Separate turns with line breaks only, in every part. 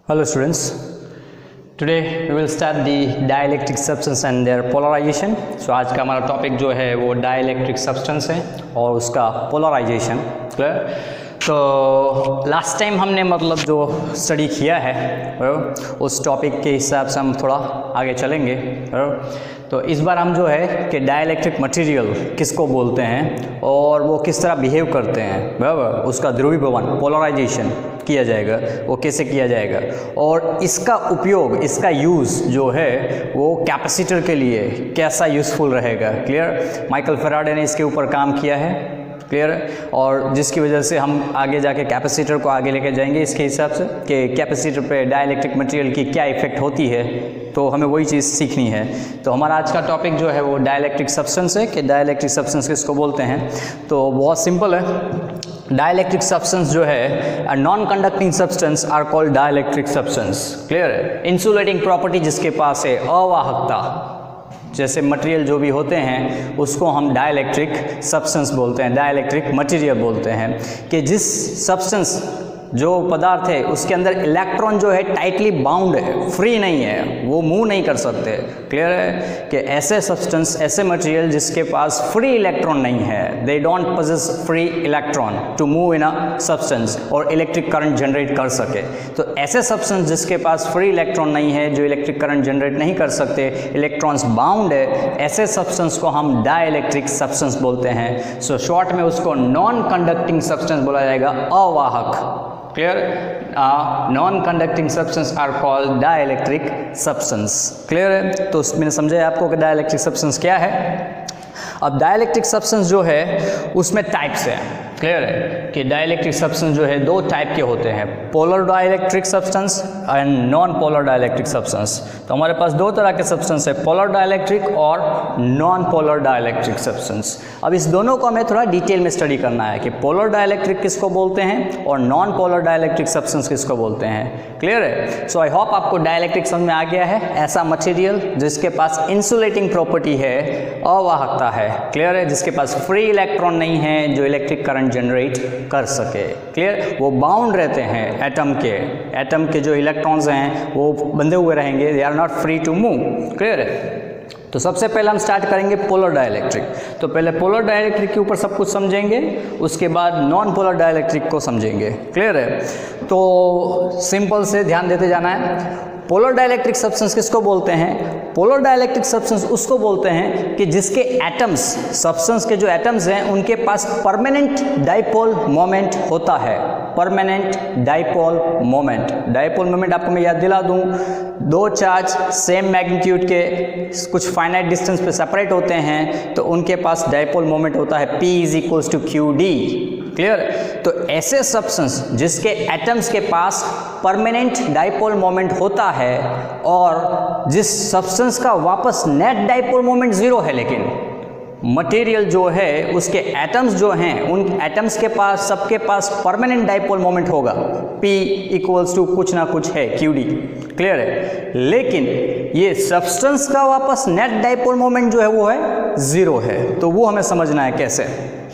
Hello students, today we will start the dielectric substance and their polarization. So आज का हमारा topic जो है वो dielectric substance है और उसका polarization. क्लियर? तो लास्ट टाइम हमने मतलब जो स्टडी किया है उस टॉपिक के हिसाब से हम थोड़ा आगे चलेंगे. तो इस बार हम जो है कि डाइलेक्ट्रिक मटेरियल किसको बोलते हैं और वो किस तरह बिहेव करते हैं, बराबर, उसका ध्रुवीभवन पोलराइजेशन किया जाएगा, वो कैसे किया जाएगा और इसका उपयोग, इसका यूज़ जो है वो कैपेसिटर के लिए कैसा यूज़फुल रहेगा. क्लियर? माइकल फैराडे ने इसके ऊपर काम किया है. क्लियर? और जिसकी वजह से हम आगे जाके कैपेसिटर को आगे लेके जाएंगे इसके हिसाब से कि कैपेसिटर पे डाइलेक्ट्रिक मटेरियल की क्या इफ़ेक्ट होती है, तो हमें वही चीज़ सीखनी है. तो हमारा आज का टॉपिक जो है वो डाइलेक्ट्रिक सब्सटेंस है कि डाइलेक्ट्रिक सब्सटेंस किसको बोलते हैं. तो बहुत सिंपल है. डाइलेक्ट्रिक सब्सटेंस जो है non conducting substance are called dielectric substance. Clear है? इंसुलेटिंग प्रॉपर्टी जिसके पास है, अवाहकता जैसे मटेरियल जो भी होते हैं उसको हम डाइलेक्ट्रिक सब्सटेंस बोलते हैं, डाइलेक्ट्रिक मटेरियल बोलते हैं. कि जिस सब्सटेंस जो पदार्थ है उसके अंदर इलेक्ट्रॉन जो है टाइटली बाउंड है, फ्री नहीं है, वो मूव नहीं कर सकते. क्लियर है? कि ऐसे सब्सटेंस, ऐसे मटेरियल जिसके पास फ्री इलेक्ट्रॉन नहीं है, they don't possess free electron to move in a substance और इलेक्ट्रिक करंट जनरेट कर सके. तो ऐसे सब्सटेंस जिसके पास फ्री इलेक्ट्रॉन नहीं है, जो इलेक्ट्रिक करंट जनरेट नहीं कर सकते, इलेक्ट्रॉन्स बाउंड है, ऐसे सब्सटेंस को हम डाइलेक्ट्रिक सब्सटेंस बोलते हैं. सो शॉर्ट में उसको नॉन कंडक्टिंग सब्सटेंस बोला जाएगा, अवाहक. Clear? Non conducting substance are called dielectric substance. Clear है? तो मैंने समझाया आपको कि डाइलेक्ट्रिक सब्सटेंस क्या है. अब डाइलेक्ट्रिक सब्सटेंस जो है उसमें टाइप्स है. क्लियर है? कि डाइलेक्ट्रिक सब्सटेंस जो है दो टाइप के होते हैं, polar dielectric substance and non polar dielectric substance. तो हमारे पास दो तरह के सब्सटेंस है, पोलर डाइलेक्ट्रिक और नॉन पोलर डाइलेक्ट्रिक सब्सटेंस. अब इस दोनों को हमें थोड़ा डिटेल में स्टडी करना है कि पोलर डाइलेक्ट्रिक किसको बोलते हैं और नॉन पोलर डाइलेक्ट्रिक सब्सटेंस किसको बोलते हैं. क्लियर है? सो आई होप आपको डाइलेक्ट्रिक समझ में आ गया है. ऐसा मटेरियल जिसके पास इंसुलेटिंग प्रॉपर्टी है, अवाहकता है. क्लियर है? जिसके पास फ्री इलेक्ट्रॉन नहीं है जो इलेक्ट्रिक करंट जनरेट कर सके. क्लियर? वो बाउंड रहते हैं एटम के जो इलेक्ट्रॉन्स हैं वो बंधे हुए रहेंगे, they are not free to move. Clear है? तो सबसे पहले हम स्टार्ट करेंगे पोलर डाइलेक्ट्रिक. तो पहले पोलर डाइलेक्ट्रिक के ऊपर सब कुछ समझेंगे, उसके बाद नॉन पोलर डाइलेक्ट्रिक को समझेंगे. क्लियर है? तो सिंपल से ध्यान देते जाना है. पोलर डाइलेक्ट्रिक सब्सटेंस किसको बोलते हैं? पोलर डाइलेक्ट्रिक सब्सटेंस उसको बोलते हैं कि जिसके एटम्स, सब्सटेंस के जो एटम्स हैं उनके पास परमानेंट डाइपोल मोमेंट होता है. Permanent dipole moment. Dipole moment आपको मैं याद दिला दूं, दो चार्ज सेम मैग्नीट्यूड के कुछ फाइनाइट डिस्टेंस पे सेपरेट होते हैं तो उनके पास डाइपोल मोमेंट होता है P = QD. क्लियर? तो ऐसे सब्सटेंस जिसके एटम्स के पास परमानेंट डाइपोल मोमेंट होता है और जिस सब्सटेंस का वापस नेट डाइपोल मोमेंट जीरो है, लेकिन मटेरियल जो है उसके एटम्स जो हैं उन एटम्स के पास, सबके पास परमानेंट डाइपोल मोमेंट होगा, P = कुछ ना कुछ है, QD. क्लियर है? लेकिन ये सब्सटेंस का वापस नेट डाइपोल मोमेंट जो है वो है जीरो है. तो वो हमें समझना है कैसे.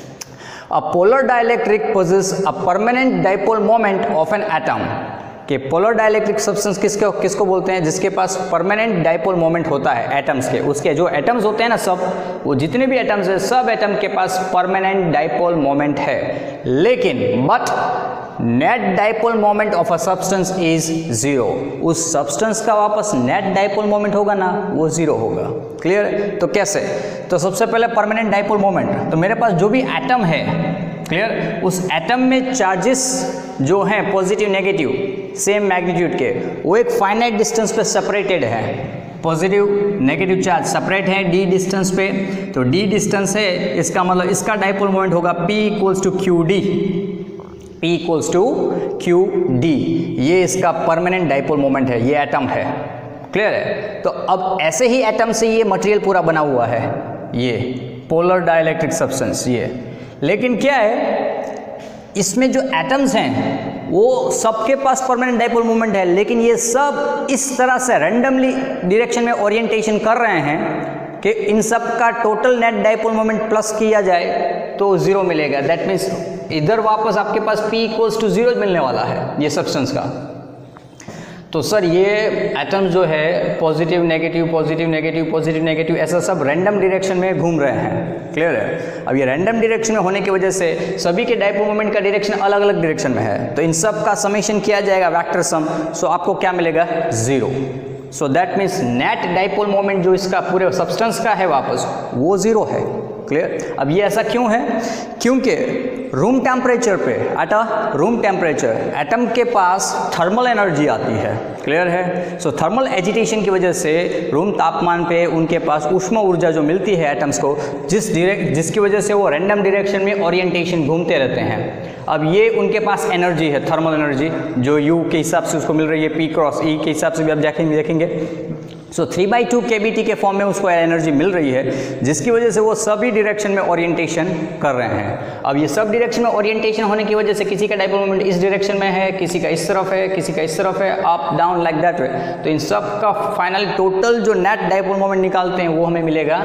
A polar dielectric possesses a permanent dipole moment of an atom. कि पोलर डाइलेक्ट्रिक सब्सटेंस किसको बोलते हैं? जिसके पास परमानेंट डाइपोल मोमेंट होता है एटम्स के. उसके जो एटम्स होते हैं ना, सब वो जितने भी एटम्स हैं, सब एटम के पास परमानेंट डाइपोल मोमेंट है. लेकिन but net dipole moment of a substance is zero. उस सब्सटेंस का वापस नेट डाइपोल मोमेंट होगा ना, वो जीरो होगा. क्लियर? तो कैसे? तो सबसे पहले परमानेंट डाइपोल मोमेंट. तो मेरे पास जो भी एटम है, क्लियर, उस एटम में चार्जेस जो हैं पॉजिटिव नेगेटिव सेम मैग्नीट्यूड के, वो एक फाइनाइट डिस्टेंस पे सेपरेटेड है. पॉजिटिव नेगेटिव चार्ज सेपरेट है d डिस्टेंस पे. तो d डिस्टेंस है, इसका मतलब इसका डाइपोल मोमेंट होगा P = QD. P = QD. ये इसका परमानेंट डाइपोल मोमेंट है, ये एटम है. क्लियर है? तो अब ऐसे ही एटम से ये मटेरियल पूरा बना हुआ है, ये पोलर डाइलेक्ट्रिक सब्सटेंस ये. लेकिन क्या है, इसमें जो एटम्स हैं वो सबके पास परमानेंट डाइपोल मोमेंट है, लेकिन ये सब इस तरह से रैंडमली डायरेक्शन में ओरिएंटेशन कर रहे हैं कि इन सब का total net dipole moment plus किया जाए तो जीरो मिलेगा. दैट मीन्स इधर वापस आपके पास P = 0 मिलने वाला है ये सब्सटेंस का. तो सर ये एटम जो है positive negative positive negative positive negative ऐसा सब रैंडम डायरेक्शन में घूम रहे हैं, क्लियर है। अब ये रैंडम डायरेक्शन में होने की वजह से सभी के डाइपोल मोमेंट का डायरेक्शन अलग अलग डायरेक्शन में है, तो इन सब का समेशन किया जाएगा वेक्टर सम, सो आपको क्या मिलेगा 0। So that means net dipole moment जो इसका पूरे सब्सटेंस का है वापस वो 0 है, क्लियर। अब ये ऐसा क्यों है, क्योंकि रूम टेम्परेचर पे at a room temperature atom के पास थर्मल एनर्जी आती है, क्लियर है। सो थर्मल एजिटेशन की वजह से रूम तापमान पे उनके पास ऊष्मा ऊर्जा जो मिलती है एटम्स को, जिसकी वजह से वो रैंडम डायरेक्शन में ओरिएंटेशन घूमते रहते हैं। अब ये उनके पास एनर्जी है, थर्मल एनर्जी, जो यू के हिसाब से उसको मिल रही है, P क्रॉस E के हिसाब से भी आप देखेंगे। सो 3/2 kBT के फॉर्म में उसको एनर्जी मिल रही है, जिसकी वजह से वो सभी डायरेक्शन में ओरिएंटेशन कर रहे हैं। अब ये सब डायरेक्शन में ओरिएंटेशन होने की वजह से किसी का डाइपोल मोमेंट इस डायरेक्शन में है, किसी का इस तरफ है, किसी का इस तरफ है, up down like that way, तो इन सब का फाइनल टोटल जो नेट डाइपोल मोमेंट निकालते हैं वो हमें मिलेगा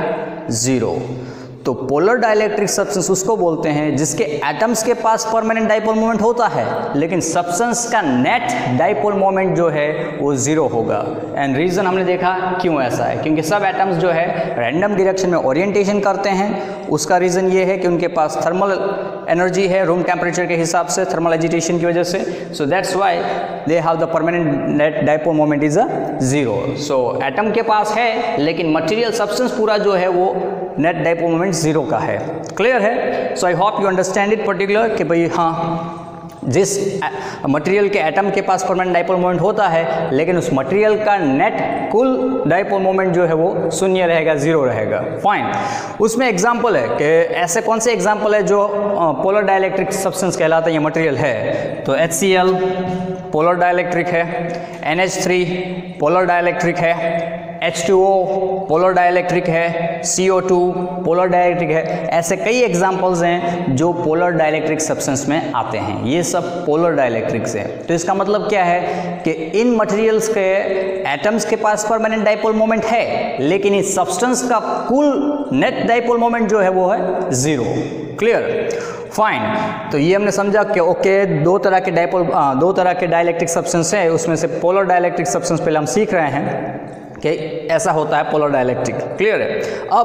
0। तो पोलर डाइलेक्ट्रिक सब्सटेंस उसको बोलते हैं जिसके एटम्स के पास परमानेंट डाइपोल मोमेंट होता है, लेकिन सब्सटेंस का नेट डाइपोल मोमेंट जो है वो 0 होगा। एंड रीज़न हमने देखा क्यों ऐसा है, क्योंकि सब एटम्स जो है रैंडम डायरेक्शन में ओरिएंटेशन करते हैं। उसका रीज़न ये है कि उनके पास थर्मल एनर्जी है रूम टेम्परेचर के हिसाब से, थर्मल एजिटेशन की वजह से। So that's why they have the permanent net dipole moment is a 0। So atom के पास है, लेकिन मटेरियल सब्सटेंस पूरा जो है वो नेट डाइपोल मोमेंट 0 का है, क्लियर है। So I hope you understand it particular कि भाई हाँ, जिस मटेरियल के एटम के पास परमानेंट डाइपोल मोमेंट होता है, लेकिन उस मटेरियल का नेट कुल डाइपोल मोमेंट जो है वो 0 रहेगा, 0 रहेगा, फाइन। उसमें एग्जांपल है कि ऐसे कौन से एग्जांपल है जो पोलर डाइलेक्ट्रिक सब्सटेंस कहलाता है, ये मटेरियल है। तो HCl पोलर डाइलेक्ट्रिक है, NH3 पोलर डाइलेक्ट्रिक है, H2O पोलर डाइलेक्ट्रिक है, CO2 पोलर डाइलेक्ट्रिक है। ऐसे कई एग्जांपल्स हैं जो पोलर डाइलेक्ट्रिक सब्सटेंस में आते हैं, ये सब पोलर डाइलेक्ट्रिक्स हैं। तो इसका मतलब क्या है कि इन मटेरियल्स के एटम्स के पास परमानेंट डाइपोल मोमेंट है, लेकिन इस सब्सटेंस का कुल नेट डाइपोल मोमेंट जो है वो है 0, क्लियर, फाइन। तो ये हमने समझा कि ओके दो तरह के डाइलेक्ट्रिक सब्सटेंस है, उसमें से पोलर डाइलेक्ट्रिक सब्सटेंस पहले हम सीख रहे हैं कि ऐसा होता है पोलर डाइलेक्ट्रिक, क्लियर है।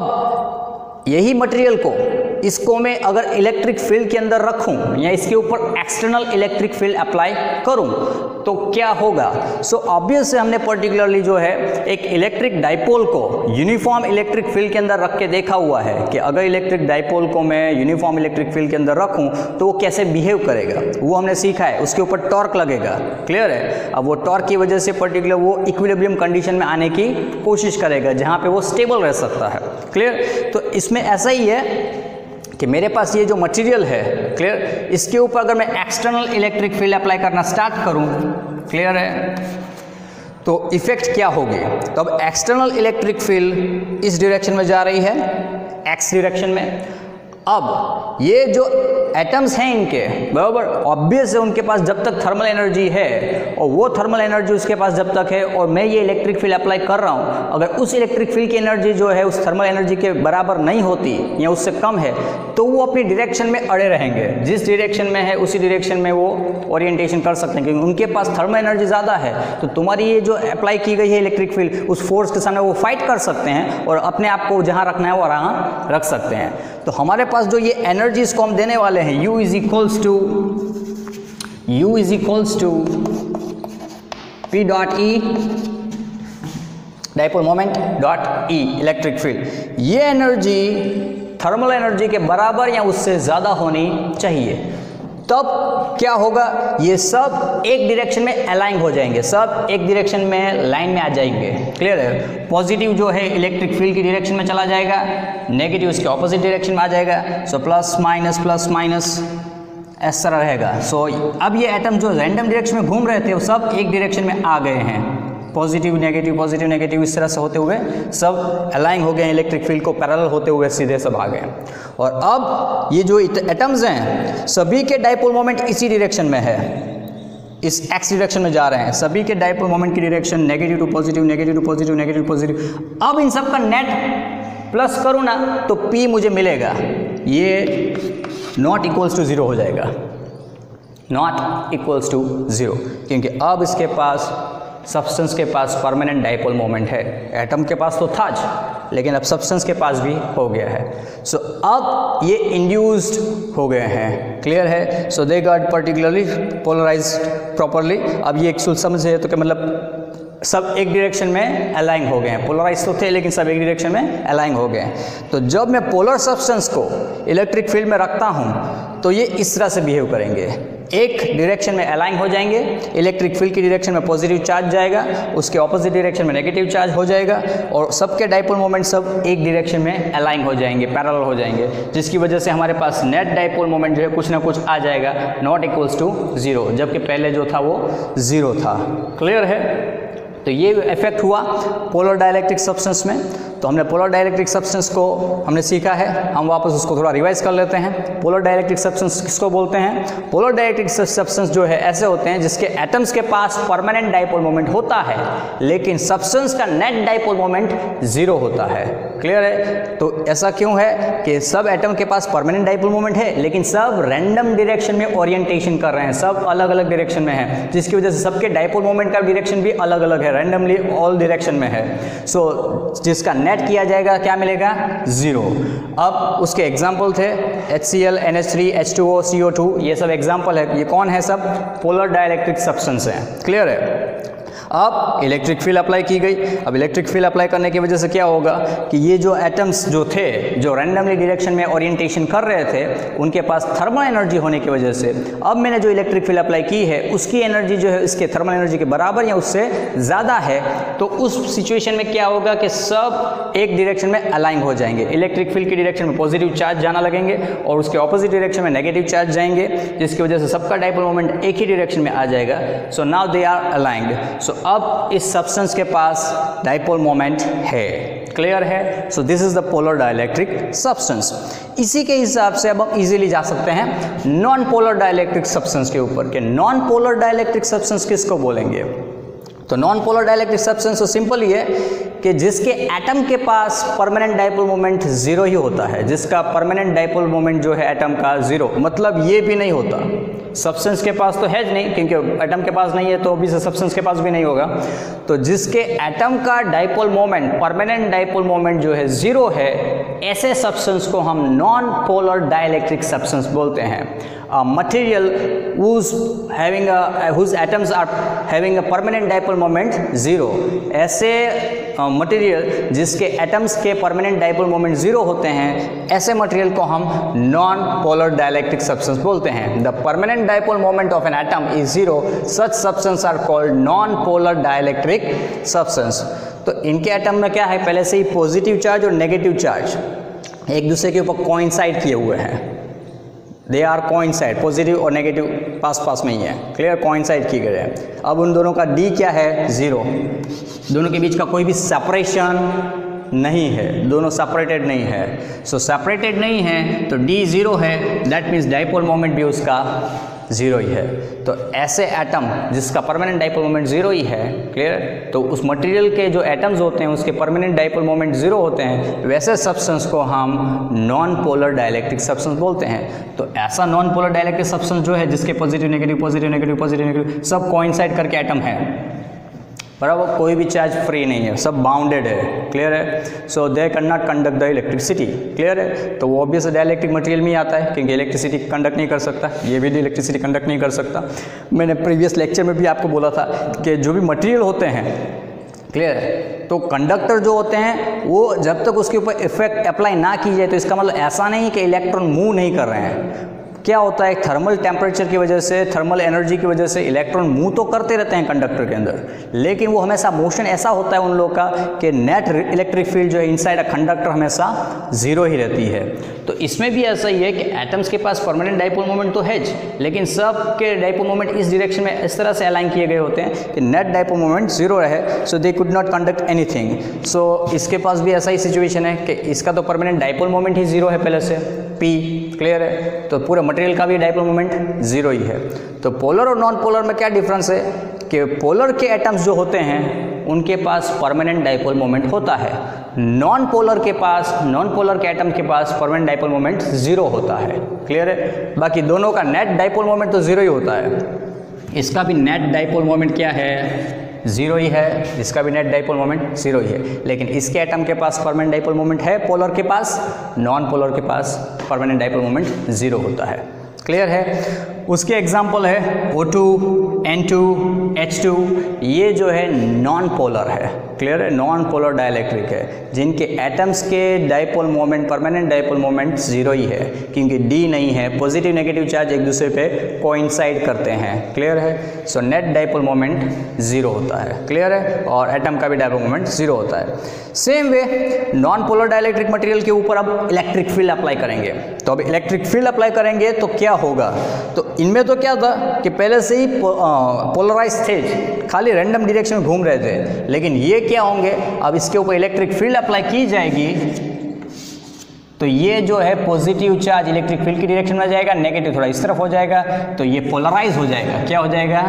अब यही मटेरियल को इसको मैं अगर इलेक्ट्रिक फील्ड के अंदर रखूं या इसके ऊपर एक्सटर्नल इलेक्ट्रिक फील्ड अप्लाई करूं तो क्या होगा। सो ऑब्वियस हमने पर्टिकुलरली जो है एक इलेक्ट्रिक डाइपोल को यूनिफॉर्म इलेक्ट्रिक फील्ड के अंदर रख के देखा हुआ है कि अगर इलेक्ट्रिक डाइपोल को मैं यूनिफॉर्म इलेक्ट्रिक फील्ड के अंदर रखूं तो वो कैसे बिहेव करेगा, वो हमने सीखा है। उसके ऊपर टॉर्क लगेगा, क्लियर है। अब वो टॉर्क की वजह से पर्टिकुलर वो इक्विलिब्रियम कंडीशन में आने की कोशिश करेगा जहाँ पे वो स्टेबल रह सकता है, क्लियर। तो इसमें ऐसा ही है कि मेरे पास ये जो मटेरियल है, क्लियर, इसके ऊपर अगर मैं एक्सटर्नल इलेक्ट्रिक फील्ड अप्लाई करना स्टार्ट करूं, क्लियर है, तो इफेक्ट क्या होगी। तो अब एक्सटर्नल इलेक्ट्रिक फील्ड इस डायरेक्शन में जा रही है, एक्स डायरेक्शन में। अब ये जो एटम्स हैं इनके, बराबर, ऑब्वियस है उनके पास जब तक थर्मल एनर्जी है और वो थर्मल एनर्जी उसके पास जब तक है और मैं ये इलेक्ट्रिक फील्ड अप्लाई कर रहा हूँ, अगर उस इलेक्ट्रिक फील्ड की एनर्जी जो है उस थर्मल एनर्जी के बराबर नहीं होती या उससे कम है तो वो अपनी डायरेक्शन में अड़े रहेंगे। जिस डायरेक्शन में है उसी डायरेक्शन में वो ओरिएंटेशन कर सकते हैं, क्योंकि उनके पास थर्मल एनर्जी ज़्यादा है। तो तुम्हारी ये जो अप्लाई की गई है इलेक्ट्रिक फील्ड, उस फोर्स के सामने वो फाइट कर सकते हैं और अपने आप को जहाँ रखना है वो वहाँ रख सकते हैं। तो हमारे पास जो ये एनर्जी इसको हम देने वाले हैं, U is equals to P dot E dipole moment dot E electric field. ये एनर्जी थर्मल एनर्जी के बराबर या उससे ज़्यादा होनी चाहिए, तब क्या होगा, ये सब एक डायरेक्शन में अलाइन हो जाएंगे, सब एक डायरेक्शन में लाइन में आ जाएंगे, क्लियर है। पॉजिटिव जो है इलेक्ट्रिक फील्ड की डायरेक्शन में चला जाएगा, नेगेटिव उसके ऑपोजिट डायरेक्शन में आ जाएगा। सो प्लस माइनस इस तरह रहेगा। सो अब ये एटम जो रैंडम डायरेक्शन में घूम रहे थे वो सब एक डायरेक्शन में आ गए हैं, पॉजिटिव नेगेटिव इस तरह से होते हुए सब अलाइन हो गए हैं, इलेक्ट्रिक फील्ड को पैरेलल होते हुए सीधे सब आ गए। और अब ये जो एटम्स हैं सभी के डाइपोल मोमेंट इसी डायरेक्शन में है, इस एक्स डायरेक्शन में जा रहे हैं। सभी के डाइपोल मोमेंट की direction negative to positive, negative to positive, negative to positive. अब इन सब का नेट प्लस करूँ ना तो P मुझे मिलेगा, ये नॉट इक्वल्स टू 0 हो जाएगा, नॉट इक्वल्स टू 0, क्योंकि अब इसके पास सब्सटेंस के पास परमानेंट डाइपोल मोमेंट है। एटम के पास तो था लेकिन अब सब्सटेंस के पास भी हो गया है। सो अब ये इंड्यूस्ड हो गए हैं, क्लियर है। So they got particularly polarized properly. अब ये एक समझे तो क्या मतलब सब एक डायरेक्शन में अलाइन हो गए हैं, पोलराइज तो थे लेकिन सब एक डायरेक्शन में अलाइन हो गए हैं। तो जब मैं पोलर सब्सटेंस को इलेक्ट्रिक फील्ड में रखता हूं तो ये इस तरह से बिहेव करेंगे, एक डायरेक्शन में अलाइन हो जाएंगे, इलेक्ट्रिक फील्ड की डायरेक्शन में पॉजिटिव चार्ज जाएगा, उसके ऑपोजिट डायरेक्शन में नेगेटिव चार्ज हो जाएगा और सबके डाइपोल मोमेंट सब एक डायरेक्शन में अलाइन हो जाएंगे, पैरेलल हो जाएंगे, जिसकी वजह से हमारे पास नेट डाइपोल मोमेंट जो है कुछ ना कुछ आ जाएगा, नॉट इक्वल्स टू 0, जबकि पहले जो था वो 0 था। क्लियर है। तो ये इफेक्ट हुआ पोलर डाइलेक्ट्रिक सब्सटेंस में। तो हमने पोलर डाइलेक्ट्रिक सब्सटेंस को हमने सीखा है, हम वापस उसको थोड़ा रिवाइज कर लेते हैं। पोलर डाइलेक्ट्रिक सब्सटेंस किसको बोलते हैं? पोलर डाइलेक्ट्रिक सब्सटेंस जो है ऐसे होते हैं जिसके एटम्स के पास परमानेंट डाइपोल मोमेंट होता है लेकिन सब्सटेंस का नेट डाइपोल मोमेंट 0 होता है। क्लियर है। तो ऐसा क्यों है कि सब एटम के पास परमानेंट डाइपोल मोमेंट है लेकिन सब रैंडम डायरेक्शन में ओरिएंटेशन कर रहे हैं, सब अलग अलग डायरेक्शन में है, जिसकी वजह से सबके डाइपोल मोमेंट का डायरेक्शन भी अलग अलग है, रैंडमली ऑल डायरेक्शन में है। सो जिसका नेट किया जाएगा क्या मिलेगा? 0। अब उसके एग्जाम्पल थे HCl, NH3, H2O, CO2, ये सब एग्जाम्पल है। ये कौन है? सब पोलर डाइलेक्ट्रिक सब्सटेंस है। क्लियर है। अब इलेक्ट्रिक फील्ड अप्लाई की गई। अब इलेक्ट्रिक फील्ड अप्लाई करने की वजह से क्या होगा कि ये जो एटम्स जो थे जो रैंडमली डायरेक्शन में ओरिएंटेशन कर रहे थे उनके पास थर्मल एनर्जी होने की वजह से अब मैंने जो इलेक्ट्रिक फील्ड अप्लाई की है उसकी एनर्जी जो है इसके थर्मल एनर्जी के बराबर या उससे ज़्यादा है। तो उस सिचुएशन में क्या होगा कि सब एक डायरेक्शन में अलाइन हो जाएंगे, इलेक्ट्रिक फील्ड की डायरेक्शन में पॉजिटिव चार्ज जाना लगेंगे और उसके ऑपोजिट डायरेक्शन में नेगेटिव चार्ज जाएंगे, जिसकी वजह से सबका डाइपोल मोमेंट एक ही डायरेक्शन में आ जाएगा। So now they are aligned. So अब इस सब्सटेंस के पास डाइपोल मोमेंट है। क्लियर है। So this is the polar dielectric substance. इसी के हिसाब से अब हम इजीली जा सकते हैं नॉन पोलर डाइलेक्ट्रिक सब्सटेंस के ऊपर कि नॉन पोलर डाइलेक्ट्रिक सब्सटेंस किसको बोलेंगे। तो नॉन पोलर डाइलेक्ट्रिक सब्सटेंस तो सिंपल ही है कि जिसके एटम के पास परमानेंट डाइपोल मोमेंट 0 ही होता है, जिसका परमानेंट डाइपोल मोमेंट जो है एटम का 0, मतलब ये भी नहीं होता। सब्सटेंस के पास तो है नहीं क्योंकि एटम के पास नहीं है तो ऑब्वियसली सब्सटेंस के पास भी नहीं होगा। तो जिसके एटम का dipole moment permanent dipole moment जो है 0 है, ऐसे सब्सटेंस को हम नॉन पोलर डाइलेक्ट्रिक सब्सटेंस बोलते हैं। Material whose atoms are having a permanent dipole moment 0, ऐसे मटेरियल जिसके एटम्स के परमानेंट डाइपोल मोमेंट 0 होते हैं, ऐसे मटेरियल को हम नॉन पोलर डाइलेक्ट्रिक सब्सटेंस बोलते हैं। The permanent dipole moment of an atom is 0, such substance are called non polar dielectric substance. तो इनके एटम में क्या है, पहले से ही पॉजिटिव चार्ज और नेगेटिव चार्ज एक दूसरे के ऊपर कोइंसाइड किए हुए हैं। दे आर कोइंसाइड, पॉजिटिव और नेगेटिव पास पास में ही है। क्लियर, कोइंसाइड किए गए हैं। अब उन दोनों का डी क्या है? 0। दोनों के बीच का कोई भी सेपरेशन नहीं है, दोनों सेपरेटेड नहीं है। सो सेपरेटेड नहीं है तो डी 0 है, दैट मीन्स डाइपोल मोमेंट भी उसका 0 ही है। तो ऐसे एटम जिसका परमानेंट डाइपोल मोमेंट 0 ही है, क्लियर, तो उस मटेरियल के जो एटम्स होते हैं उसके परमानेंट डाइपोल मोमेंट 0 होते हैं, वैसे सब्सटेंस को हम नॉन पोलर डाइलेक्ट्रिक सब्सटेंस बोलते हैं। तो ऐसा नॉन पोलर डाइलेक्ट्रिक सब्सटेंस जो है जिसके positive negative positive negative positive negative सब कोइंसाइड करके एटम है, बराबर, कोई भी चार्ज फ्री नहीं है, सब बाउंडेड है। क्लियर है। So they can not conduct the electricity. Clear है। तो वो ऑब्वियस डाइलेक्ट्रिक मटेरियल में ही आता है क्योंकि इलेक्ट्रिसिटी कंडक्ट नहीं कर सकता, ये भी इलेक्ट्रिसिटी कंडक्ट नहीं कर सकता। मैंने प्रीवियस लेक्चर में भी आपको बोला था कि जो भी मटेरियल होते हैं, क्लियर है, तो कंडक्टर जो होते हैं वो जब तक उसके ऊपर इफेक्ट अप्लाई ना की जाए तो इसका मतलब ऐसा नहीं कि इलेक्ट्रॉन मूव नहीं कर रहे हैं। क्या होता है, थर्मल टेम्परेचर की वजह से, थर्मल एनर्जी की वजह से इलेक्ट्रॉन मूव तो करते रहते हैं कंडक्टर के अंदर, लेकिन वो हमेशा मोशन ऐसा होता है उन लोगों का कि नेट इलेक्ट्रिक फील्ड जो है इनसाइड अ कंडक्टर हमेशा 0 ही रहती है। तो इसमें भी ऐसा ही है कि एटम्स के पास परमानेंट डाइपोल मोमेंट तो है, लेकिन सब के डाइपोल मोमेंट इस डायरेक्शन में इस तरह से अलाइन किए गए होते हैं कि नेट डाइपोल मोमेंट 0 रहे, so they could not conduct anything. So इसके पास भी ऐसा ही सिचुएशन है कि इसका तो परमानेंट डाइपोल मोमेंट ही 0 है पहले से, P। क्लियर है। तो पूरे मटेरियल का भी डाइपोल मोमेंट 0 ही है। तो पोलर और नॉन पोलर में क्या डिफरेंस है कि पोलर के एटम्स जो होते हैं उनके पास परमानेंट डाइपोल मोमेंट होता है, नॉन पोलर के एटम के पास परमानेंट डाइपोल मोमेंट 0 होता है। क्लियर है। बाकी दोनों का नेट डाइपोल मोमेंट तो 0 ही होता है। इसका भी नेट डाइपोल मोमेंट क्या है? ज़ीरो ही है, इसका भी नेट डाइपोल मोमेंट ज़ीरो ही है। लेकिन इसके एटम के पास परमानेंट डाइपोल मोमेंट है, पोलर के पास, नॉन पोलर के पास परमानेंट डाइपोल मोमेंट ज़ीरो होता है। क्लियर है? उसके एग्जाम्पल है O2, N2, H2, ये जो है नॉन पोलर है। क्लियर है? नॉन पोलर डाइलेक्ट्रिक है, जिनके एटम्स के dipole moment, permanent dipole moment zero ही है, क्योंकि D नहीं है, पॉजिटिव नेगेटिव चार्ज एक दूसरे पे कोइंसाइड करते हैं। क्लियर है? So net dipole moment zero होता है। क्लियर है? और एटम का भी डाइपोल मोमेंट ज़ीरो होता है। Same way non polar dielectric material के ऊपर अब इलेक्ट्रिक फील्ड अप्लाई करेंगे। तो अब इलेक्ट्रिक फील्ड अप्लाई करेंगे तो क्या होगा? तो इनमें तो क्या था कि पहले से ही पोलराइज थे, खाली रैंडम डायरेक्शन में घूम रहे थे, लेकिन ये क्या होंगे, अब इसके ऊपर इलेक्ट्रिक फील्ड अप्लाई की जाएगी तो ये जो है पॉजिटिव चार्ज इलेक्ट्रिक फील्ड की डायरेक्शन में जाएगा, नेगेटिव थोड़ा इस तरफ हो जाएगा, तो ये पोलराइज हो जाएगा। क्या हो जाएगा?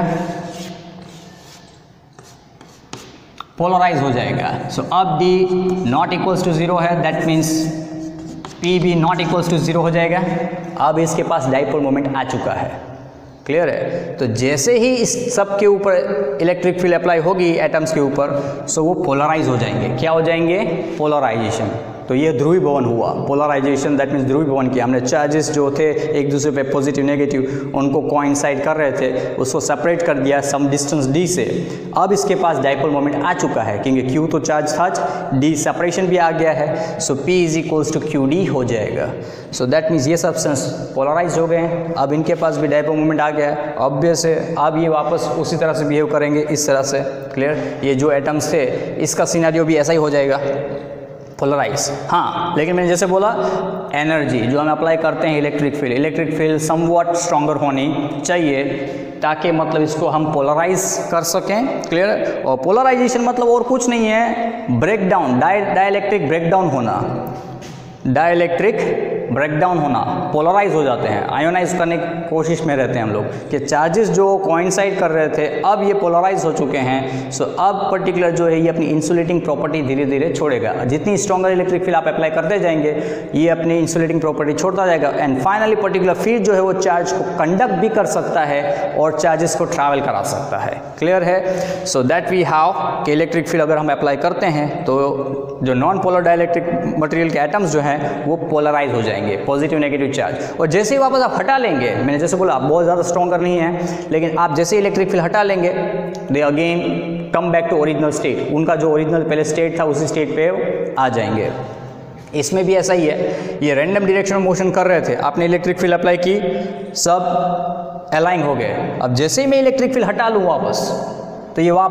पोलराइज हो जाएगा। सो अब D not equals to zero है, दैट मीन्स P भी नॉट इक्वल्स टू ज़ीरो हो जाएगा। अब इसके पास डाइपोल मोमेंट आ चुका है। क्लियर है? तो जैसे ही इस सब के ऊपर इलेक्ट्रिक फील्ड अप्लाई होगी एटम्स के ऊपर, सो वो पोलराइज हो जाएंगे। क्या हो जाएंगे? पोलराइजेशन। तो ये ध्रुवीभवन हुआ, पोलराइजेशन, दैट मीन्स ध्रुवीभवन किया हमने। चार्जेस जो थे एक दूसरे पे पॉजिटिव नेगेटिव उनको कोइंसाइड कर रहे थे, उसको सेपरेट कर दिया सम डिस्टेंस D से। अब इसके पास डाइपोल मोमेंट आ चुका है, क्योंकि Q तो चार्ज था, D सेपरेशन भी आ गया है, so P is equals to QD हो जाएगा। सो दैट मीन्स ये सब्सटेंस पोलराइज हो गए हैं। अब इनके पास भी डाइपोल मोमेंट आ गया है, ऑब्वियस है। अब ये वापस उसी तरह से बिहेव करेंगे, इस तरह से। क्लियर? ये जो एटम्स थे इसका सिनेरियो भी ऐसा ही हो जाएगा, पोलराइज। हाँ, लेकिन मैंने जैसे बोला एनर्जी जो हम अप्लाई करते हैं इलेक्ट्रिक फील्ड समवॉट स्ट्रॉन्गर होनी चाहिए, ताकि मतलब इसको हम पोलराइज कर सकें। क्लियर? और पोलराइजेशन मतलब और कुछ नहीं है, ब्रेकडाउन, डाइलेक्ट्रिक ब्रेकडाउन होना, डाइलेक्ट्रिक ब्रेकडाउन होना, पोलराइज हो जाते हैं, आयोनाइज करने की कोशिश में रहते हैं हम लोग, कि चार्जेस जो कोइंसाइड कर रहे थे अब ये पोलराइज हो चुके हैं। सो अब पर्टिकुलर जो है ये अपनी इंसुलेटिंग प्रॉपर्टी धीरे धीरे छोड़ेगा। जितनी स्ट्रॉन्गर इलेक्ट्रिक फील्ड आप अप्लाई करते जाएंगे ये अपनी इंसुलेटिंग प्रॉपर्टी छोड़ता जाएगा, एंड फाइनली पर्टिकुलर फील्ड जो है वो चार्ज को कंडक्ट भी कर सकता है और चार्जेस को ट्रैवल करा सकता है। क्लियर है? सो दैट वी हैव कि इलेक्ट्रिक फील्ड अगर हम अप्लाई करते हैं तो जो नॉन पोलर डाइलेक्ट्रिक मटेरियल के एटम्स जो हैं वो पोलराइज हो जाएंगे, पॉजिटिव नेगेटिव चार्ज। और जैसे ही वापस आप हटा लेंगे, मैंने जैसे बोला आप बहुत ज़्यादा स्ट्रॉन्गर नहीं है, लेकिन आप जैसे इलेक्ट्रिक फील्ड हटा लेंगे they again come back to original state, उनका जो ओरिजिनल पहले स्टेट था उसी स्टेट पे आ जाएंगे। इसमें भी ऐसा ही है, ये रैंडम डायरेक्शन में मोशन कर रहे थे, आपने इलेक्ट्रिक फील्ड अप्लाई की, सब अलाइन हो गए। अब जैसे ही मैं इलेक्ट्रिक फील्ड हटा लूँ वापस, तो ये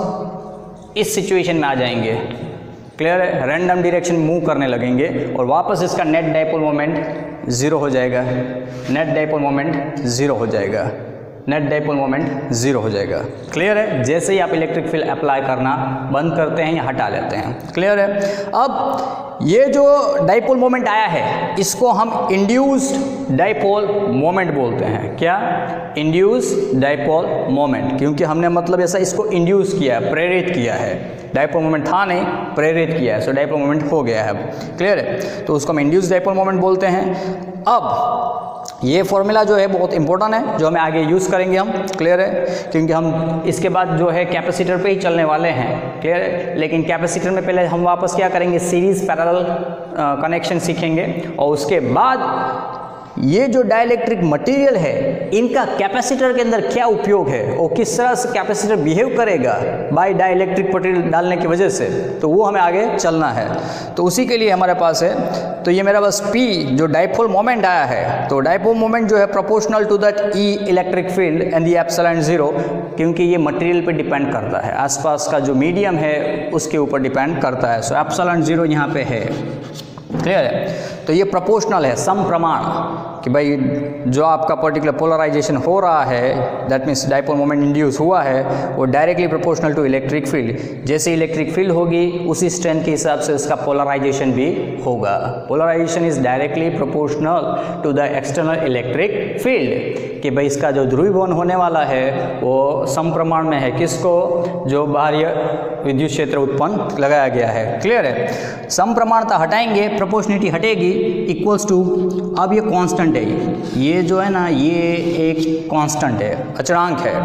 वापस इस सिचुएशन में आ जाएंगे। क्लियर है? रैंडम डायरेक्शन मूव करने लगेंगे और वापस इसका नेट डाइपोल मोमेंट ज़ीरो हो जाएगा, नेट डाइपोल मोमेंट ज़ीरो हो जाएगा, नेट डाइपोल मोमेंट ज़ीरो हो जाएगा। क्लियर है? जैसे ही आप इलेक्ट्रिक फील्ड अप्लाई करना बंद करते हैं या हटा लेते हैं। क्लियर है? अब ये जो डाइपोल मोमेंट आया है इसको हम इंड्यूस्ड डाइपोल मोमेंट बोलते हैं। क्या? इंड्यूस्ड डाइपोल मोमेंट, क्योंकि हमने मतलब ऐसा इसको इंड्यूस किया है, प्रेरित किया है। डाइपोल मोमेंट था नहीं, प्रेरित किया है, सो डाइपोल मोमेंट हो गया है अब। क्लियर है? तो उसको हम इंड्यूस्ड डाइपोल मोमेंट बोलते हैं। अब ये फॉर्मूला जो है बहुत इंपॉर्टेंट है, जो हमें आगे यूज़ करेंगे हम। क्लियर है? क्योंकि हम इसके बाद जो है कैपेसिटर पे ही चलने वाले हैं। क्लियर है? लेकिन कैपेसिटर में पहले हम वापस क्या करेंगे, सीरीज़ पैरेलल कनेक्शन सीखेंगे, और उसके बाद ये जो डाइलेक्ट्रिक मटेरियल है इनका कैपेसिटर के अंदर क्या उपयोग है और किस तरह से कैपेसिटर बिहेव करेगा बाय डाइलेक्ट्रिक मटेरियल डालने की वजह से, तो वो हमें आगे चलना है। तो उसी के लिए हमारे पास है, तो ये मेरा बस P जो डाइपोल मोमेंट आया है, तो डाइपोल मोमेंट जो है proportional to that E electric field and the epsilon zero, क्योंकि ये मटेरियल पे डिपेंड करता है, आसपास का जो मीडियम है उसके ऊपर डिपेंड करता है। सो एप्सिलॉन ज़ीरो यहाँ पे है। क्लियर है? तो ये प्रोपोर्शनल है, सम प्रमाण, कि भाई जो आपका पर्टिकुलर पोलराइजेशन हो रहा है, that means dipole moment induce हुआ है, वो directly proportional to electric field. जैसे इलेक्ट्रिक फील्ड होगी उसी स्ट्रेंथ के हिसाब से उसका पोलराइजेशन भी होगा। Polarization is directly proportional to the external electric field, कि भाई इसका जो ध्रुवीभवन होने वाला है वो समप्रमाण में है किसको, जो बाह्य विद्युत क्षेत्र उत्पन्न लगाया गया है। क्लियर है? समप्रमाणता हटाएंगे, प्रोपोर्शनलिटी हटेगी, इक्वल्स टू, अब ये कांस्टेंट है, ये जो है ना ये एक कांस्टेंट है, अचरांक है,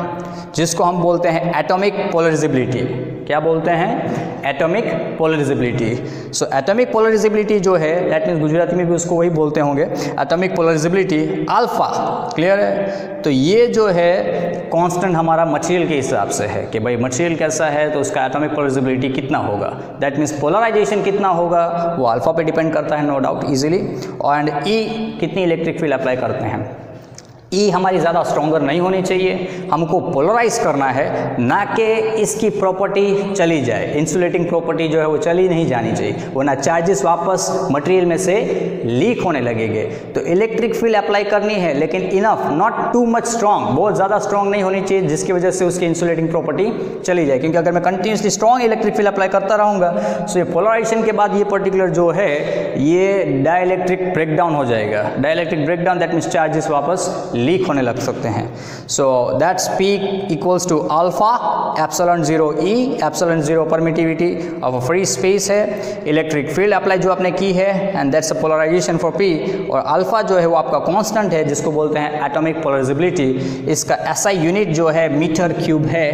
जिसको हम बोलते हैं एटॉमिक पोलराइजेबिलिटी। क्या बोलते हैं? Atomic polarizability. So atomic polarizability जो है दैट मीन्स गुजराती में भी उसको वही बोलते होंगे, एटॉमिक पोलराइजेबिलिटी अल्फा। क्लियर है? तो ये जो है कांस्टेंट हमारा मटेरियल के हिसाब से है कि भाई मटेरियल कैसा है तो उसका एटॉमिक पोलराइजेबिलिटी कितना होगा, दैट मीन्स पोलराइजेशन कितना होगा वो अल्फा पे डिपेंड करता है, no doubt easily. And E कितनी इलेक्ट्रिक फील्ड अप्लाई करते हैं। ई हमारी ज़्यादा स्ट्रॉन्गर नहीं होनी चाहिए, हमको पोलराइज करना है, ना कि इसकी प्रॉपर्टी चली जाए, इंसुलेटिंग प्रॉपर्टी जो है वो चली नहीं जानी चाहिए, वरना चार्जेस वापस मटेरियल में से लीक होने लगेंगे। तो इलेक्ट्रिक फील्ड अप्लाई करनी है लेकिन enough, not too much strong, बहुत ज़्यादा स्ट्रॉन्ग नहीं होनी चाहिए जिसकी वजह से उसकी इंसुलेटिंग प्रॉपर्टी चली जाए। क्योंकि अगर मैं continuously strong electric field apply करता रहूँगा तो ये पोलराइजेशन के बाद ये पर्टिकुलर जो है ये डाइलेक्ट्रिक ब्रेकडाउन हो जाएगा। Dielectric breakdown that means charges वापस लीक होने लग सकते हैं। So that's P equals to alpha epsilon 0 E, epsilon 0 permittivity of a free space है, इलेक्ट्रिक फील्ड अप्लाई जो आपने की है and that's a polarization for P, और अल्फा जो है वो आपका कांस्टेंट है जिसको बोलते हैं एटॉमिक पोलराइजेबिलिटी। इसका SI यूनिट जो है मीटर क्यूब है,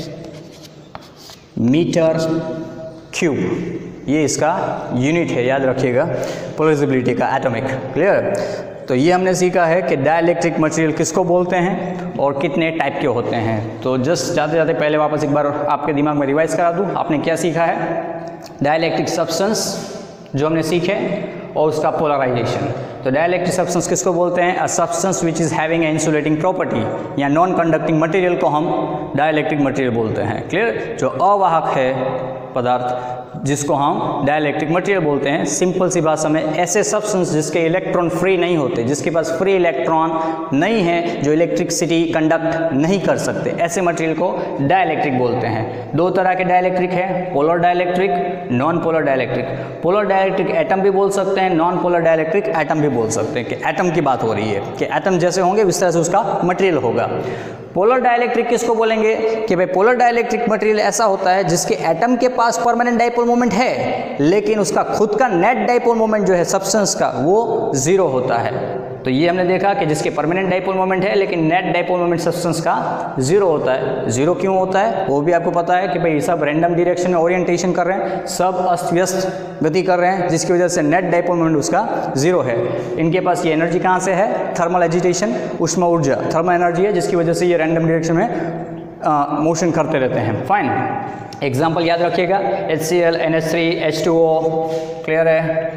मीटर क्यूब, ये इसका यूनिट है, याद रखिएगा पोलराइजेबिलिटी का एटॉमिक। क्लियर? तो ये हमने सीखा है कि डाइलेक्ट्रिक मटेरियल किसको बोलते हैं और कितने टाइप के होते हैं। तो जस्ट जाते जाते पहले वापस एक बार आपके दिमाग में रिवाइज करा दूं, आपने क्या सीखा है? डाइलेक्ट्रिक सब्सटेंस जो हमने सीखे और उसका पोलराइजेशन। तो डाइलेक्ट्रिक सब्सटेंस किसको बोलते हैं? A substance which is having a insulating property, या नॉन कंडक्टिंग मटेरियल को हम डाइलेक्ट्रिक मटेरियल बोलते हैं। क्लियर? जो अवाहक है पदार्थ जिसको हम डाइलेक्ट्रिक मटेरियल बोलते हैं। सिंपल सी भाषा में ऐसे सब्सटेंस जिसके इलेक्ट्रॉन फ्री नहीं होते, जिसके पास फ्री इलेक्ट्रॉन नहीं है, जो इलेक्ट्रिसिटी कंडक्ट नहीं कर सकते, ऐसे मटेरियल को डाइलेक्ट्रिक बोलते हैं। दो तरह के डाइलेक्ट्रिक है, polar dielectric, non polar dielectric. Polar dielectric atom भी बोल सकते हैं, नॉन पोलर डाइलेक्ट्रिक एटम भी बोल सकते हैं, कि एटम की बात हो रही है कि एटम जैसे होंगे उस तरह से उसका मटेरियल होगा। पोलर डाइलेक्ट्रिक किसको बोलेंगे? कि भाई पोलर डाइलेक्ट्रिक मटेरियल ऐसा होता है जिसके एटम के पास परमानेंट डाइपोल मोमेंट है लेकिन उसका खुद का नेट डाइपोल मोमेंट जो है सब्सटेंस का वो जीरो होता है। तो ये हमने देखा कि जिसके परमानेंट डाइपोल मोमेंट है लेकिन नेट डाइपोल मोमेंट सब्सटेंस का जीरो होता है। जीरो क्यों होता है वो भी आपको पता है कि भाई सब रैंडम डायरेक्शन में ओरिएंटेशन कर रहे हैं, सब अस्त व्यस्त गति कर रहे हैं, जिसकी वजह से नेट डाइपोल मोमेंट उसका जीरो है। इनके पास ये एनर्जी कहाँ से है? थर्मल एजिटेशन, ऊष्मा ऊर्जा, थर्मल एनर्जी है, जिसकी वजह से ये रैंडम डायरेक्शन में मोशन करते रहते हैं। फाइन, एग्जाम्पल याद रखिएगा, HCl, NH3, H2O, क्लियर है,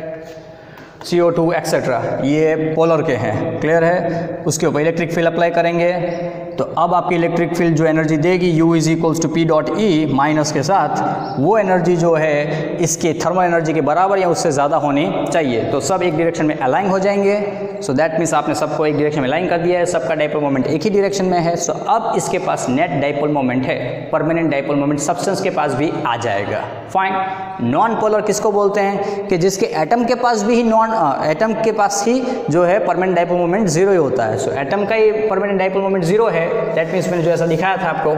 CO2 एक्सेट्रा, ये पोलर के हैं। क्लियर है? उसके ऊपर इलेक्ट्रिक फील्ड अप्लाई करेंगे तो अब आपकी इलेक्ट्रिक फील्ड जो एनर्जी देगी U is equals to P.E minus के साथ, वो एनर्जी जो है इसके थर्मल एनर्जी के बराबर या उससे ज़्यादा होनी चाहिए। तो सब एक डायरेक्शन में अलाइन हो जाएंगे। सो दैट मीन्स आपने सबको एक डायरेक्शन में अलाइन कर दिया है, सबका डाइपोल मोमेंट एक ही डायरेक्शन में है। सो अब इसके पास नेट डाइपोल मोमेंट है, परमानेंट डाइपोल मोमेंट सब्सटेंस के पास भी आ जाएगा। फाइन। नॉन पोलर किसको बोलते हैं? कि जिसके एटम के पास भी एटम के पास ही जो है परमानेंट डाइपोल मोमेंट जीरो ही होता है। सो एटम का ही परमानेंट डाइपोल मोमेंट जीरो है, दैट मीन्स मैंने जो ऐसा दिखाया था आपको,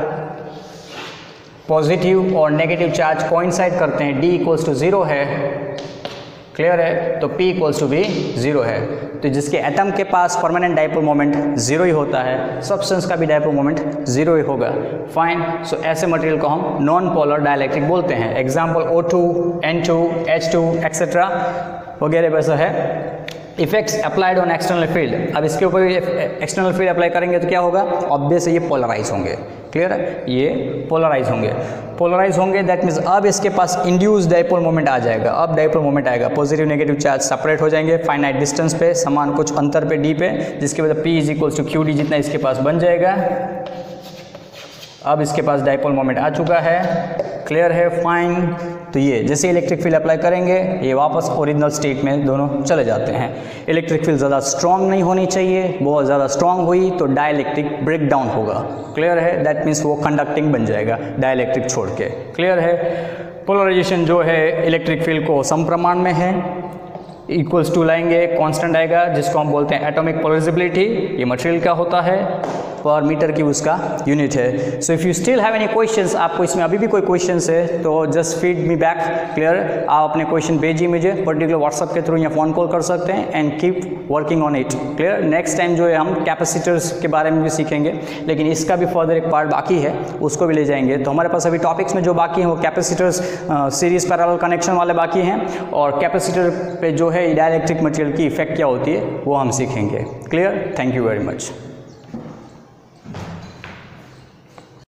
पॉजिटिव और नेगेटिव चार्ज कोइंसाइड करते हैं, D इक्वल्स टू जीरो है। क्लियर है? तो P इक्वल्स टू भी जीरो है। तो जिसके एटम के पास परमानेंट डाइपोल मोमेंट जीरो ही होता है, सब्सटेंस का भी डाइपोल मोमेंट जीरो ही होगा। फाइन। सो ऐसे मटेरियल को हम नॉन पोलर डाइलेक्ट्रिक बोलते हैं। Example O2, N2, H2 etcetera वगैरह वैसा है। Effects applied on external field, अब इसके ऊपर एक्सटर्नल फील्ड अप्लाई करेंगे तो क्या होगा? ऑब्वियस ये पोलराइज होंगे। क्लियर है? ये पोलराइज होंगे। पोलराइज होंगे दैट मीन्स अब इसके पास इंड्यूस डाइपोल मोमेंट आ जाएगा। अब डाइपोल मोमेंट आएगा, पॉजिटिव नेगेटिव चार्ज सेपरेट हो जाएंगे फाइनाइट डिस्टेंस पे, समान कुछ अंतर पे D पे, जिसकी वजह P is equals to QD जितना इसके पास बन जाएगा। अब इसके पास डाइपोल मोमेंट आ चुका है। क्लियर है? फाइन। तो ये जैसे इलेक्ट्रिक फील्ड अप्लाई करेंगे ये वापस ओरिजिनल स्टेट में दोनों चले जाते हैं। इलेक्ट्रिक फील्ड ज़्यादा स्ट्रॉन्ग नहीं होनी चाहिए, बहुत ज़्यादा स्ट्रॉन्ग हुई तो डाइलेक्ट्रिक ब्रेक डाउन होगा। क्लियर है? दैट मीन्स वो कंडक्टिंग बन जाएगा डाइलेक्ट्रिक छोड़ के। क्लियर है? पोलराइजेशन जो है इलेक्ट्रिक फील्ड को समप्रमाण में है, इक्वल्स टू लाएंगे, कांस्टेंट आएगा जिसको हम बोलते हैं एटॉमिक पोलराइजेबिलिटी। ये मटेरियल का होता है पर मीटर की उसका यूनिट है। So if you still have any questions, आपको इसमें अभी भी कोई क्वेश्चंस है तो just feed me back. Clear, आप अपने क्वेश्चन भेजिए मुझे पर्टिकुलर व्हाट्सअप के थ्रू या फ़ोन कॉल कर सकते हैं and keep working on it. Clear, next time जो है हम कैपेसिटर्स के बारे में भी सीखेंगे, लेकिन इसका भी फर्दर एक पार्ट बाकी है, उसको भी ले जाएंगे। तो हमारे पास अभी टॉपिक्स में जो बाकी हैं वो कैपेसिटर्स सीरीज पैरेलल कनेक्शन वाले बाकी हैं, और कैपेसिटर पे जो है डाइलेक्ट्रिक मटेरियल की इफेक्ट क्या होती है वो हम सीखेंगे। Clear, thank you very much.